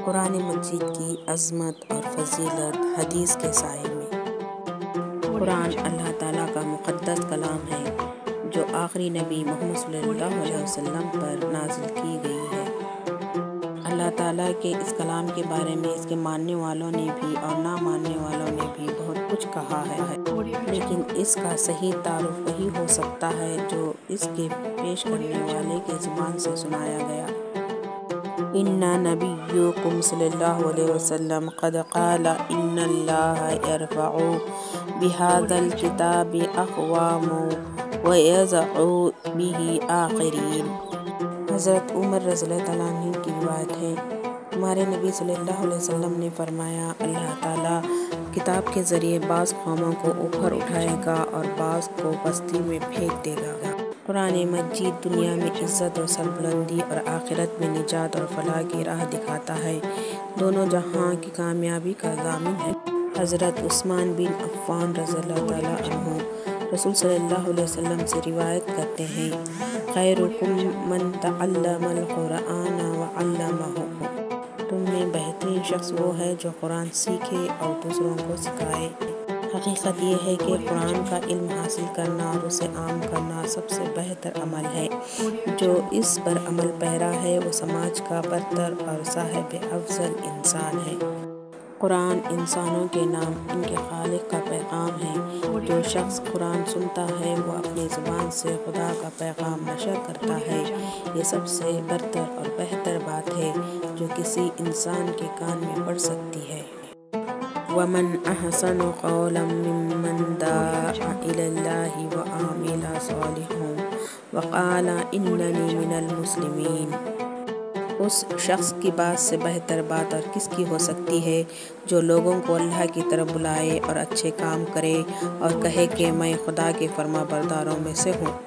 قرآن مجید کی عظمت اور فضیلت حدیث کے سائے میں۔ قرآن اللہ تعالیٰ کا مقدس کلام ہے جو آخری نبی محمد صلی اللہ علیہ وسلم پر نازل کی گئی ہے۔ اللہ تعالیٰ کے اس کلام کے بارے میں اس کے ماننے والوں نے بھی اور نہ ماننے والوں نے بھی بہت کچھ کہا ہے، لیکن اس کا صحیح تعارف وہی ہو سکتا ہے جو اس کے پیش کرنے والے کی زبان سے سنایا گیا۔ ان نبیکم صلی اللہ علیہ وسلم قد قال ان اللہ یرفع بہذا الکتاب اقوام ویضع بہ آخرین۔ حضرت عمر رضی اللہ تعالیٰ عنہ کی روایت ہے، ہمارے نبی صلی اللہ علیہ وسلم نے فرمایا، اللہ تعالیٰ کتاب کے ذریعے بعض قوموں کو اوپر اٹھائے گا اور بعض کو پستی میں پھینک دے گا۔ قرآن مجید دنیا میں عزت اور سربلندی اور آخرت میں نجات اور فلاح کی راہ دکھاتا ہے، دونوں جہاں کی کامیابی کا ضامن ہے۔ حضرت عثمان بن عفان رضی اللہ تعالیٰ عنہ رسول صلی اللہ علیہ وسلم سے روایت کرتے ہیں، خیرکم من تعلم القرآن وعلمہ۔ تم میں بہترین شخص وہ ہے جو قرآن سیکھے اور دوسروں کو سکھائے۔ حقیقت یہ ہے کہ قرآن کا علم حاصل کرنا اور اسے عام کرنا سب سے بہتر عمل ہے۔ جو اس پر عمل پیرا ہے وہ سماج کا برتر اور صاحب افضل انسان ہے۔ قرآن انسانوں کے نام ان کے خالق کا پیغام ہے۔ جو شخص قرآن سنتا ہے وہ اپنی زبان سے خدا کا پیغام نشر کرتا ہے۔ یہ سب سے برتر اور بہتر بات ہے جو کسی انسان کے کان میں پڑ سکتی ہے۔ وَمَنْ أَحْسَنُ قَوْلًا مِّمَّنْ دَعَا إِلَى اللَّهِ وَعَمِلَ صَالِحًا وَقَالَ إِنَّنِي مِنَ الْمُسْلِمِينَ۔ اس شخص کی بات سے بہتر بات اور کس کی ہو سکتی ہے جو لوگوں کو اللہ کی طرف بلائے اور اچھے کام کرے اور کہے کہ میں خدا کے فرما برداروں میں سے ہوں۔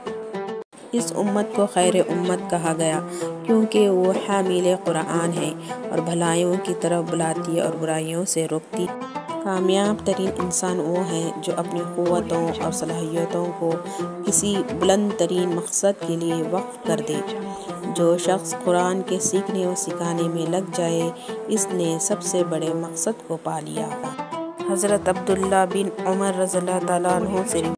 اس امت کو خیر امت کہا گیا کیونکہ وہ حامل قرآن ہے اور بھلائیوں کی طرف بلاتی اور برائیوں سے روکتی۔ کامیاب ترین انسان وہ ہے جو اپنی قوتوں اور صلاحیتوں کو کسی بلند ترین مقصد کے لیے وقف کر دے۔ جو شخص قرآن کے سیکھنے اور سکھانے میں لگ جائے اس نے سب سے بڑے مقصد کو پا لیا۔ حضرت عبداللہ بن عمر رضی اللہ تعالیٰ عنہ سے